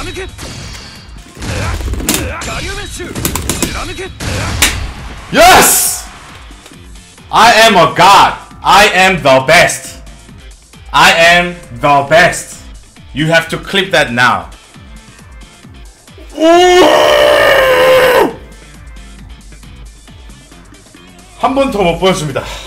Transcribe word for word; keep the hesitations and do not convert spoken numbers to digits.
Yes! I am a god. I am the best. I am the best. You have to clip that now. 한 번 더 못 보여줍니다.